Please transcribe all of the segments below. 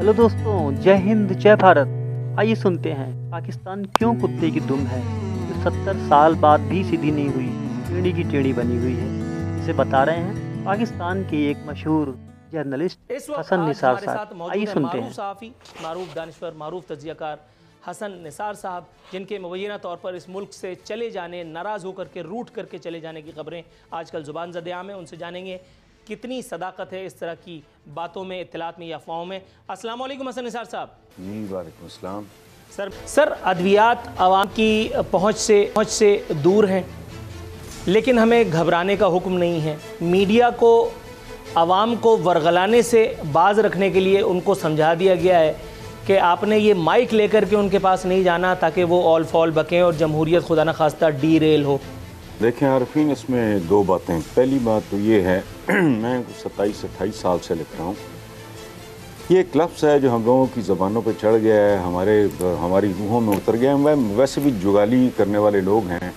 Hello दोस्तों, जय हिंद जय भारत। आइए सुनते हैं पाकिस्तान क्यों कुत्ते की दुम है, जो 70 साल बाद भी सीधी नहीं हुई, टेढ़ी की टेढ़ी बनी हुई है। इसे बता रहे हैं पाकिस्तान के एक मशहूर जर्नलिस्ट हसन निसार साहब। आइए सुनते हैं। सहाफ़ी, मारूफ दानिश्वर, मारूफ तज्ज़ियाकार हसन निसार साहब, जिनके मुबैना तौर पर इस मुल्क से चले जाने, नाराज़ होकर के, रूठ करके चले जाने की खबरें आजकल ज़ुबान ज़द आम है। उनसे जानेंगे कितनी सदाकत है इस तरह की बातों में, इत्तलात में या अफवाहों में। अस्सलाम वालेकुम हसन निसार साहब। जी वालेकुम अस्सलाम। सर अद्वियात आवाम की पहुँच से दूर हैं, लेकिन हमें घबराने का हुक्म नहीं है। मीडिया को आवाम को वरगलाने से बाज रखने के लिए उनको समझा दिया गया है कि आपने ये माइक लेकर के उनके पास नहीं जाना ताकि वो ऑल फॉल बकें और जमहूरियत खुदा न खास्ता डी रेल हो। देखें आरफीन, इसमें दो बातें। पहली बात तो ये है मैं 27-28 साल से लिख रहा हूँ। ये एक लफ्ज़ है जो हम लोगों की ज़बानों पे चढ़ गया है, हमारी रूहों में उतर गया है। वैसे भी जुगाली करने वाले लोग हैं।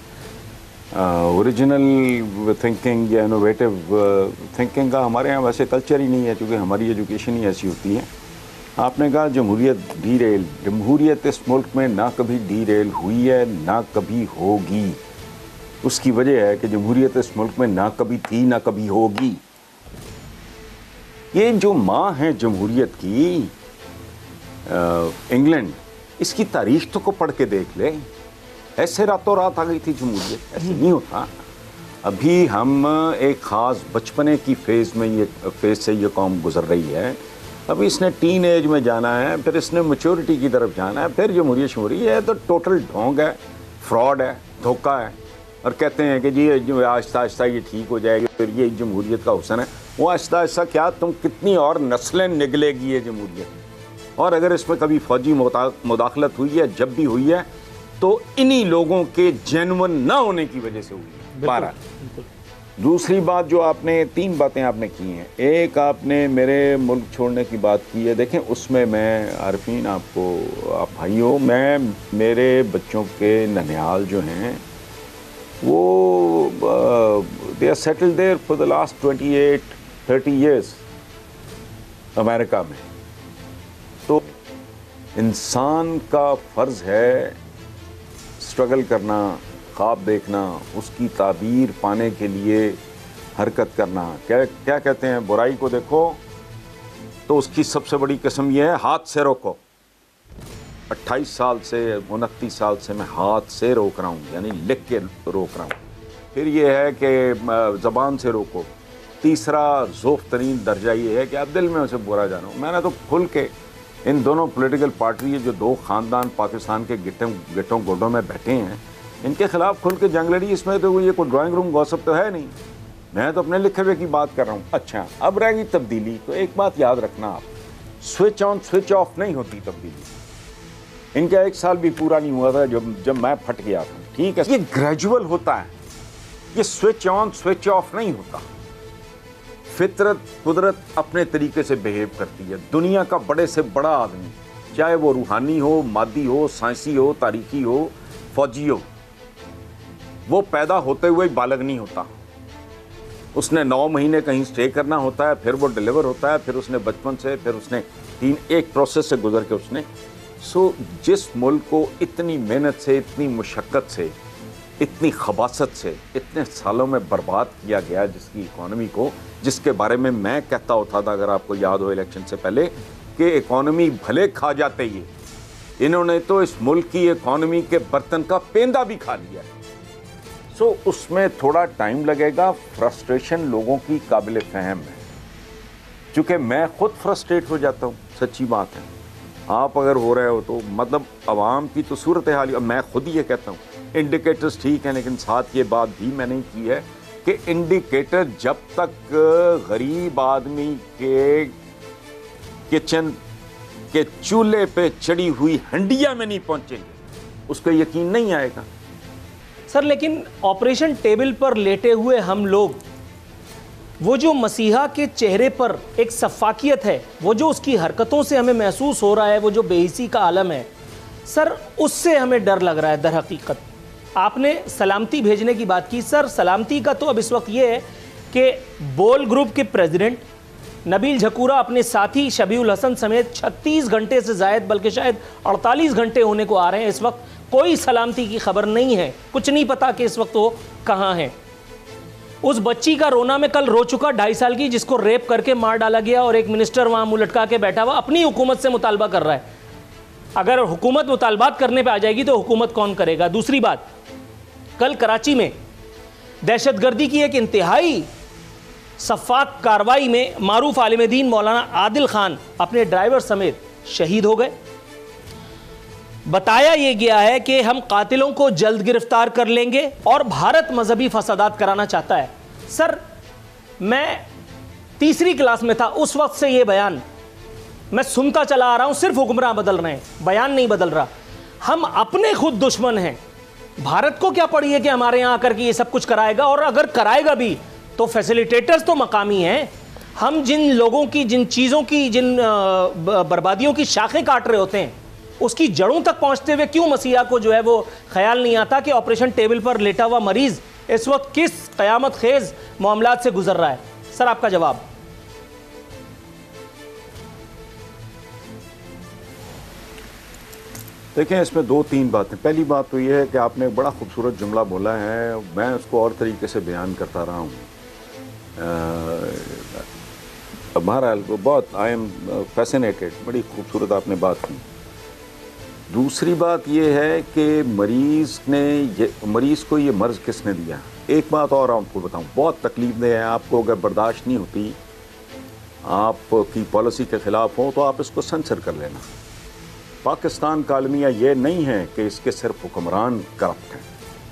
ओरिजिनल थिंकिंग या इनोवेटिव थिंकिंग का हमारे यहाँ वैसे कल्चर ही नहीं है, क्योंकि हमारी एजुकेशन ही ऐसी होती है। आपने कहा जमहूरियत डी रेल, जमहूरियत इस मुल्क में ना कभी डी रेल हुई है ना कभी होगी। उसकी वजह है कि जमहूरियत इस मुल्क में ना कभी थी ना कभी होगी। ये जो माँ है जमहूरियत की, इंग्लैंड, इसकी तारीख तो को पढ़ के देख ले। ऐसे रातों रात आ गई थी जमहूरियत? ऐसे नहीं होता। अभी हम एक ख़ास बचपने की फेज़ से ये कौम गुजर रही है। अभी इसने टीन एज में जाना है, फिर इसने मैच्योरिटी की तरफ जाना है, फिर जमहूरियत शमहूरियत है तो टोटल ढोंग है, फ्रॉड है, धोखा है। और कहते हैं कि जी आहिस्ता आहिस्ता ये ठीक हो जाएगी, फिर ये जमहूरियत का हुसन है। वो आहिस्ता आहिस्ता क्या, तुम कितनी और नस्लें निगलेगी ये जमहूरियत। और अगर इसमें कभी फ़ौजी मुदाखलत हुई है, जब भी हुई है, तो इन्हीं लोगों के जेन्युइन ना होने की वजह से हुई है। 12। दूसरी बात जो आपने, 3 बातें आपने की हैं। एक, आपने मेरे मुल्क छोड़ने की बात की है। देखें, उसमें मैं आरफीन आप भाइयों, मैं मेरे बच्चों के ननिहाल जो हैं वो they are settled there for the last 28-30 years America में। तो इंसान का फ़र्ज़ है स्ट्रगल करना, ख्वाब देखना, उसकी ताबीर पाने के लिए हरकत करना। क्या कहते हैं, बुराई को देखो तो उसकी सबसे बड़ी कसम यह है, हाथ से रोको। 28 साल से 29 साल से मैं हाथ से रोक रहा हूँ, यानी लिख के रोक रहा हूँ। फिर ये है कि ज़बान से रोको। तीसरा ज़ोफ़ तरीन दर्जा ये है कि आप दिल में उसे बुरा जानो। मैंने तो खुल के इन दोनों पॉलिटिकल पार्टी, जो 2 ख़ानदान पाकिस्तान के गिट्टों गोडों में बैठे हैं, इनके खिलाफ खुल के जंग लड़ी। इसमें तो ये कोई ड्राइंग रूम गॉसिप तो है नहीं। मैं तो अपने लिखे हुए की बात कर रहा हूँ। अच्छा, अब रहेगी तब्दीली। तो एक बात याद रखना आप, स्विच ऑन स्विच ऑफ नहीं होती तब्दीली। इनका 1 साल भी पूरा नहीं हुआ था जब मैं फट गया था। ठीक है, ये ग्रेजुअल होता है, ये स्विच ऑन स्विच ऑफ नहीं होता। फितरत, कुदरत अपने तरीके से बिहेव करती है। दुनिया का बड़े से बड़ा आदमी, चाहे वो रूहानी हो, मादी हो, साइंसी हो, तारीखी हो, फौजी हो, वो पैदा होते हुए बालग नहीं होता। उसने 9 महीने कहीं स्टे करना होता है, फिर वो डिलीवर होता है, फिर उसने बचपन से, फिर उसने एक प्रोसेस से गुजर के उसने जिस मुल्क को इतनी मेहनत से, इतनी मुशक्क़त से, इतनी खबासत से इतने सालों में बर्बाद किया गया, जिसकी इकॉनमी को, जिसके बारे में मैं कहता होता था, अगर आपको याद हो इलेक्शन से पहले, कि इकॉनमी भले खा जाते ही, इन्होंने तो इस मुल्क की इकॉनमी के बर्तन का पेंदा भी खा लिया। उसमें थोड़ा टाइम लगेगा। फ्रस्ट्रेशन लोगों की काबिल फ़हम है, चूँकि मैं ख़ुद फ्रस्ट्रेट हो जाता हूँ, सच्ची बात है। आप अगर हो रहे हो तो मतलब आवाम की तो सूरत हाल, मैं खुद ही ये कहता हूँ, इंडिकेटर्स ठीक हैं, लेकिन साथ ये बात भी मैंने की है कि इंडिकेटर जब तक गरीब आदमी के किचन के चूल्हे पे चढ़ी हुई हंडिया में नहीं पहुँचेंगे, उसका यकीन नहीं आएगा। सर, लेकिन ऑपरेशन टेबल पर लेटे हुए हम लोग, वो जो मसीहा के चेहरे पर एक सफाकियत है, वो जो उसकी हरकतों से हमें महसूस हो रहा है, वो जो बेहिसी का आलम है, सर, उससे हमें डर लग रहा है। दर हकीकत आपने सलामती भेजने की बात की। सर, सलामती का तो अब इस वक्त ये है कि बोल ग्रुप के प्रेसिडेंट नबील झकूरा अपने साथी शबीउल हसन समेत 36 घंटे से ज़ायद, बल्कि शायद 48 घंटे होने को आ रहे हैं। इस वक्त कोई सलामती की खबर नहीं है, कुछ नहीं पता कि इस वक्त वो कहाँ हैं। उस बच्ची का रोना में कल रो चुका 2.5 साल की, जिसको रेप करके मार डाला गया, और एक मिनिस्टर वहाँ मुँह लटका के बैठा हुआ अपनी हुकूमत से मुतालबा कर रहा है। अगर हुकूमत मुतालबात करने पे आ जाएगी तो हुकूमत कौन करेगा? दूसरी बात, कल कराची में दहशतगर्दी की एक इंतहाई सफ़ाक कार्रवाई में मारूफ आलिम दीन मौलाना आदिल खान अपने ड्राइवर समेत शहीद हो गए। बताया यह गया है कि हम कातिलों को जल्द गिरफ्तार कर लेंगे और भारत मजहबी फसादात कराना चाहता है। सर, मैं 3री क्लास में था उस वक्त से यह बयान मैं सुनता चला आ रहा हूं। सिर्फ हुक्मरान बदल रहे हैं, बयान नहीं बदल रहा। हम अपने खुद दुश्मन हैं। भारत को क्या पड़ी है कि हमारे यहां आकर के ये सब कुछ कराएगा, और अगर कराएगा भी तो फैसिलिटेटर्स तो मकामी हैं। हम जिन लोगों की, जिन चीज़ों की, जिन बर्बादियों की शाखें काट रहे होते हैं, उसकी जड़ों तक पहुंचते हुए क्यों मसीहा को जो है वो ख्याल नहीं आता कि ऑपरेशन टेबल पर लेटा हुआ मरीज इस वक्त किस क़यामत खेज मामलात से गुजर रहा है? सर, आपका जवाब। देखें, इसमें 2-3 बातें। पहली बात तो यह है कि आपने एक बड़ा खूबसूरत जुमला बोला है, मैं उसको और तरीके से बयान करता रहा हूँ। बहरहाल बहुत आई एम फैसिनेटेड, बड़ी खूबसूरत आपने बात की। दूसरी बात यह है कि मरीज़ को ये मर्ज़ किसने दिया। एक बात और आपको बताऊँ, बहुत तकलीफ़देह है। आपको अगर बर्दाश्त नहीं होती, आपकी पॉलिसी के ख़िलाफ़ हो, तो आप इसको सेंसर कर लेना। पाकिस्तान का अलमिया ये नहीं है कि इसके सिर्फ हुक्मरान करप्ट हैं।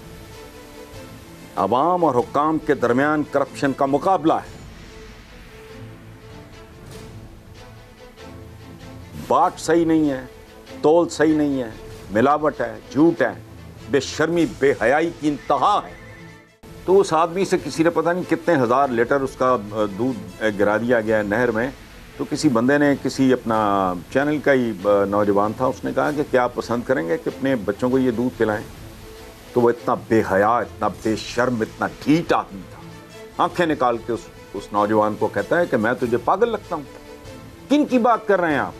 अवाम और हुक्काम के दरमियान करप्शन का मुकाबला है। बाट सही नहीं है, तोल सही नहीं है, मिलावट है, झूठ है, बेशर्मी बेहयाई की इंतहा है। तो उस आदमी से किसी ने पता नहीं कितने हज़ार लीटर उसका दूध गिरा दिया गया है नहर में। तो किसी बंदे ने, किसी अपना चैनल का ही नौजवान था, उसने कहा कि क्या आप पसंद करेंगे कि अपने बच्चों को ये दूध पिलाएं? तो वो इतना बेहया, इतना बेशर्म, इतना ढीठ आदमी था, आंखें निकाल के उस नौजवान को कहता है कि मैं तुझे पागल लगता हूँ। किन की बात कर रहे हैं आप?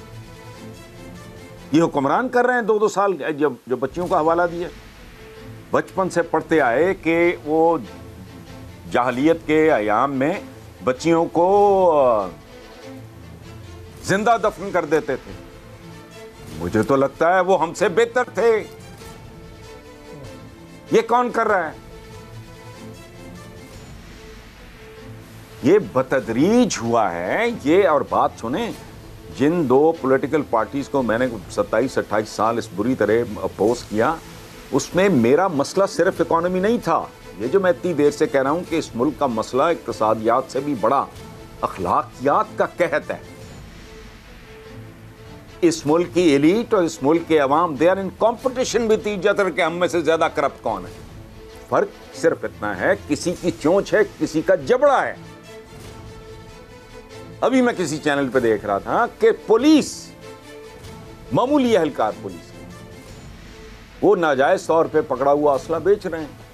ये हुक्मरान कर रहे हैं 2-2 साल जो बच्चियों का हवाला दिया। बचपन से पढ़ते आए कि वो जाहलियत के अयाम में बच्चियों को जिंदा दफन कर देते थे। मुझे तो लगता है वो हमसे बेहतर थे। ये कौन कर रहा है? ये बतदरीज हुआ है ये। और बात सुने, जिन 2 पॉलिटिकल पार्टीज को मैंने 27-28 साल इस बुरी तरह अपोज किया, उसमें मेरा मसला सिर्फ इकोनॉमी नहीं था। ये जो मैं इतनी देर से कह रहा हूं कि इस मुल्क का मसला इक्तिसादियात से भी बड़ा अखलाकियात का कहत है। इस मुल्क की एलीट और इस मुल्क के अवाम, they are in competition with each other कि हम में से ज्यादा करप्ट कौन है। फर्क सिर्फ इतना है, किसी की चोंच है, किसी का जबड़ा है। अभी मैं किसी चैनल पे देख रहा था कि पुलिस, मामूली एहलकार पुलिस, वो नाजायज तौर पे पकड़ा हुआ असला बेच रहे हैं।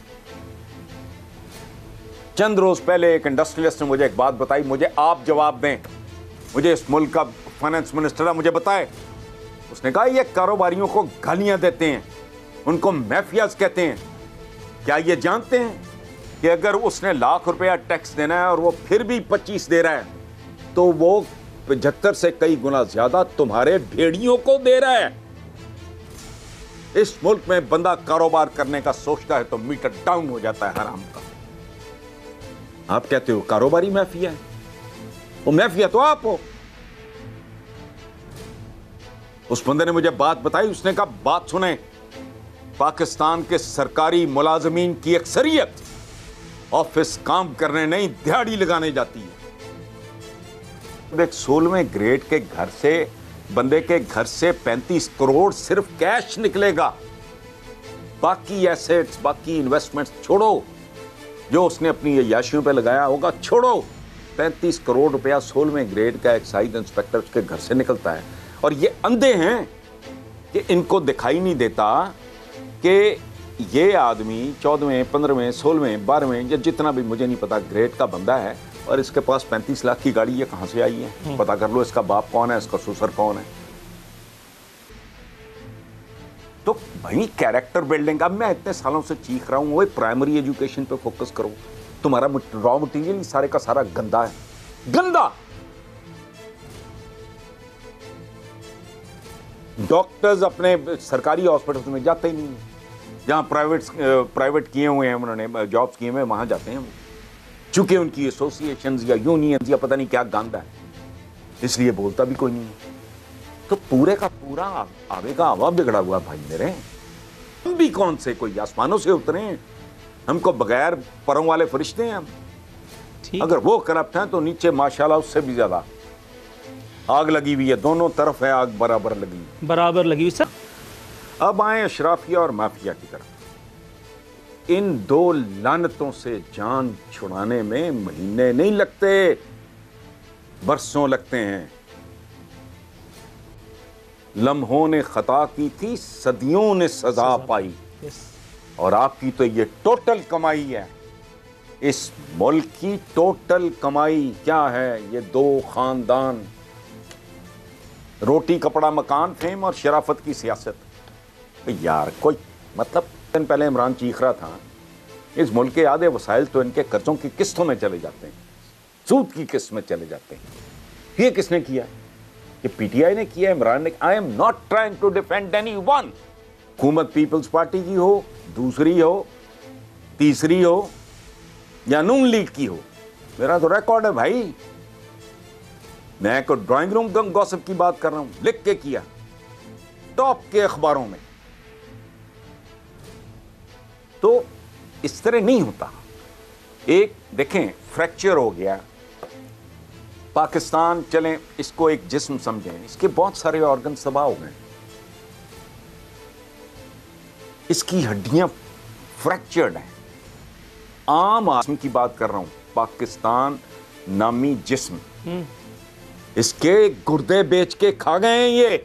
चंद रोज पहले एक इंडस्ट्रियलिस्ट ने मुझे एक बात बताई, मुझे आप जवाब दें, मुझे इस मुल्क का फाइनेंस मिनिस्टर है, मुझे बताए। उसने कहा ये कारोबारियों को गालियां देते हैं, उनको माफियाज कहते हैं। क्या ये जानते हैं कि अगर उसने लाख रुपया टैक्स देना है और वो फिर भी 25 दे रहा है, तो वो 75 से कई गुना ज्यादा तुम्हारे भेड़ियों को दे रहा है। इस मुल्क में बंदा कारोबार करने का सोचता है तो मीटर डाउन हो जाता है हराम का। आप कहते हो कारोबारी माफिया है, वो माफिया तो आप हो। उस बंदे ने मुझे बात बताई, उसने कहा बात सुने, पाकिस्तान के सरकारी मुलाजमीन की अक्सरियत ऑफिस काम करने नहीं, दिहाड़ी लगाने जाती है। एक 16वें ग्रेड के घर से, बंदे के घर से 35 करोड़ सिर्फ कैश निकलेगा। बाकी एसेट्स, बाकी इन्वेस्टमेंट्स छोड़ो, जो उसने अपनी याशियों पे लगाया होगा छोड़ो। 35 करोड़ रुपया 16वें ग्रेड का एक्साइज इंस्पेक्टर के घर से निकलता है। और ये अंधे हैं कि इनको दिखाई नहीं देता कि ये आदमी 14वें, 15वें, 16वें, 12वें या जितना भी मुझे नहीं पता ग्रेड का बंदा है, और इसके पास 35 लाख की गाड़ी, ये कहां से आई है, पता कर लो इसका बाप कौन है, इसका ससुर कौन है। तो भाई कैरेक्टर बिल्डिंग, अब मैं इतने सालों से चीख रहा हूं, वो प्राइमरी एजुकेशन पे फोकस करो। तुम्हारा रॉ मटेरियल सारे का सारा गंदा है, गंदा। डॉक्टर्स अपने सरकारी हॉस्पिटल्स में जाते ही नहीं, जहां प्राइवेट किए हुए हैं उन्होंने, जॉब्स किए हुए, वहां जाते हैं चूंकि उनकी एसोसिएशंस या यूनियंस या पता नहीं क्या गंदा है, इसलिए बोलता भी कोई नहीं है। तो पूरे का पूरा आगे का हवा बिगड़ा हुआ भाई मेरे। हम भी कौन से कोई आसमानों से उतरे हैं, हमको बगैर परों वाले फरिश्ते हैं हम। अगर वो करप्ट हैं तो नीचे माशाल्लाह उससे भी ज्यादा आग लगी हुई है, दोनों तरफ है आग बराबर लगी सर। अब आए अशराफिया और माफिया की तरफ। इन दो लानतों से जान छुड़ाने में महीने नहीं लगते, बरसों लगते हैं। लम्हों ने खता की थी, सदियों ने सजा पाई, और आपकी तो ये टोटल कमाई है। इस मुल्क की टोटल कमाई क्या है? ये दो खानदान, रोटी कपड़ा मकान, फेम और शराफत की सियासत। यार कोई मतलब, दिन पहले इमरान चीख रहा था इस मुल्क के आधे वसाइल तो इनके कर्जों की किस्तों में चले जाते हैं, सूद की किस्त में चले जाते हैं। ये किसने किया? ये पीटीआई ने किया, इमरान ने। I am not trying to defend anyone. हुकूमत पीपल्स पार्टी की हो, दूसरी हो, तीसरी हो, या नून लीग की हो, मेरा तो रिकॉर्ड है भाई। मैं को ड्राइंग रूम गॉसिप की बात कर रहा हूं, लिख के किया टॉप के अखबारों में। तो इस तरह नहीं होता। एक देखें, फ्रैक्चर हो गया पाकिस्तान, चलें इसको एक जिस्म समझें, इसके बहुत सारे ऑर्गन तबाह हो गए, इसकी हड्डियां फ्रैक्चर्ड हैं। आम आदमी की बात कर रहा हूं, पाकिस्तान नामी जिस्म, इसके गुर्दे बेच के खा गए हैं ये,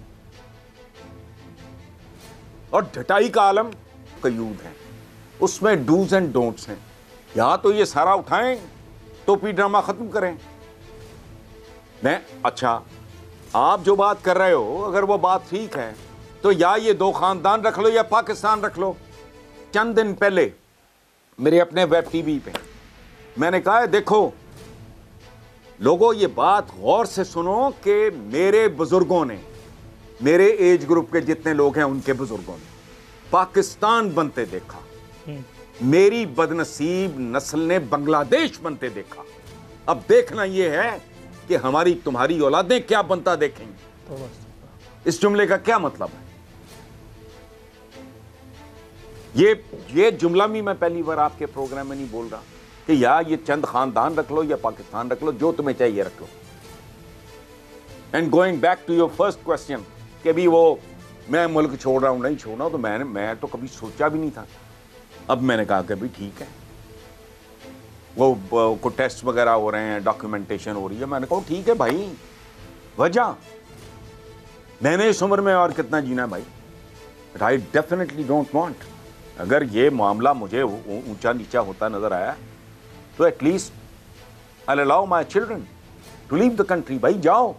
और ढटाई का आलम कयूद है, उसमें डूज एंड डोंट्स हैं। या तो ये सारा उठाएं, टोपी ड्रामा खत्म करें। मैं अच्छा, आप जो बात कर रहे हो अगर वो बात ठीक है तो या ये दो खानदान रख लो या पाकिस्तान रख लो। चंद दिन पहले मेरे अपने वेब टीवी पे मैंने कहा है, देखो लोगों ये बात गौर से सुनो कि मेरे बुजुर्गों ने, मेरे एज ग्रुप के जितने लोग हैं उनके बुजुर्गों ने पाकिस्तान बनते देखा, मेरी बदनसीब नस्ल ने बांग्लादेश बनते देखा। अब देखना यह है कि हमारी तुम्हारी औलादें क्या बनता देखेंगी। इस जुमले का क्या मतलब है? ये जुमला भी मैं पहली बार आपके प्रोग्राम में नहीं बोल रहा कि या ये चंद खानदान रख लो या पाकिस्तान रख लो, जो तुम्हें चाहिए रख लो। And going back to your first question कि भी वो मैं मुल्क छोड़ रहा हूं नहीं छोड़ रहा हूं, तो मैं तो कभी सोचा भी नहीं था। अब मैंने कहा कि भाई ठीक है, वो को टेस्ट वगैरह हो रहे हैं, डॉक्यूमेंटेशन हो रही है, मैंने कहा ठीक है भाई, वजह मैंने इस उम्र में और कितना जीना है भाई। But I definitely don't want, अगर ये मामला मुझे ऊंचा नीचा होता नजर आया तो at least I allow my children to leave the country. भाई जाओ,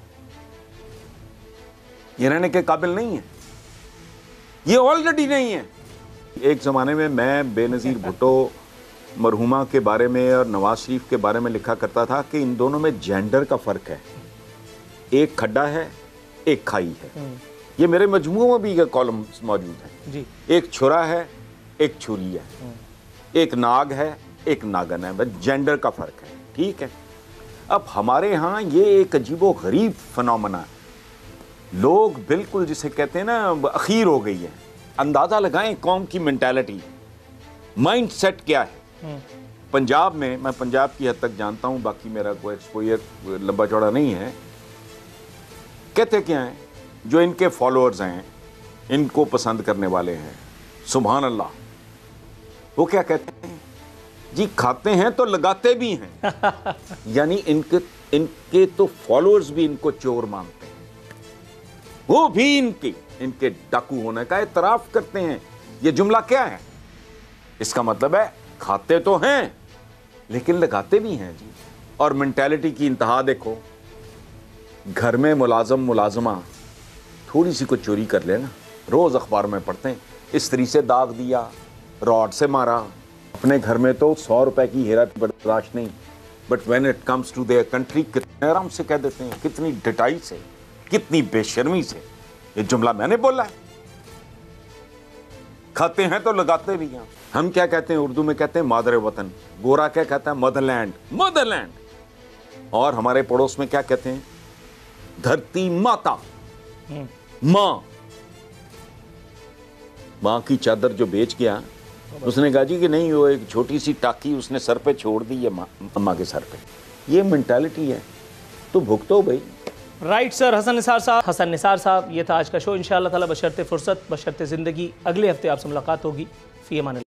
ये रहने के काबिल नहीं है, ये ऑलरेडी नहीं है। एक जमाने में मैं बेनजीर भुट्टो मरहुमा के बारे में और नवाज शरीफ के बारे में लिखा करता था कि इन दोनों में जेंडर का फर्क है, एक खड्डा है एक खाई है। ये मेरे मजमू में भी कॉलम्स मौजूद हैं जी। एक छुरा है एक छुरी है, एक नाग है एक नागन है, बस जेंडर का फर्क है, ठीक है। अब हमारे यहाँ ये एक अजीबो गरीब फिनोमेना है, लोग बिल्कुल जिसे कहते हैं ना अखीर हो गई है। अंदाजा लगाएं कौम की मेंटालिटी, माइंड सेट क्या है। पंजाब में, मैं पंजाब की हद तक जानता हूं, बाकी मेरा कोई एक्सपोजर लंबा चौड़ा नहीं है। कहते क्या हैं, जो इनके फॉलोअर्स हैं, इनको पसंद करने वाले हैं, सुभान अल्लाह, वो क्या कहते हैं जी, खाते हैं तो लगाते भी हैं। यानी इनके तो फॉलोअर्स भी इनको चोर मानते हैं, वो भी इनके डाकू होने का एतराफ करते हैं। ये जुमला क्या है? इसका मतलब है खाते तो हैं लेकिन लगाते भी हैं जी। और मेंटालिटी की इंतहा देखो। घर में मुलाजमा थोड़ी सी को चोरी कर लेना, रोज अखबार में पढ़ते हैं, स्त्री से दाग दिया, रॉड से मारा। अपने घर में तो 100 रुपए की हेरा बर्दाश्त नहीं, but when it comes to their country कितने आराम से कह देते हैं, कितनी डटाई से, कितनी बेशर्मी से। ये जुमला मैंने बोला है। खाते हैं तो लगाते भी हैं। हम क्या कहते हैं उर्दू में, कहते हैं मादर वतन। गोरा क्या कहता है, मदरलैंड, मदरलैंड। और हमारे पड़ोस में क्या कहते हैं, धरती माता, मां। मां की चादर जो बेच गया, उसने कहा जी कि नहीं, वो एक छोटी सी टाकी उसने सर पे छोड़ दी है, अम्मा के सर पे। ये मेंटालिटी है, तो भुगतो भाई। Right sir. हसन निसार साहब, ये था आज का शो। इंशाअल्लाह ताला बशर्ते फुर्सत, बशर्ते ज़िंदगी, अगले हफ्ते आपसे मुलाकात होगी। फ़ी अमान।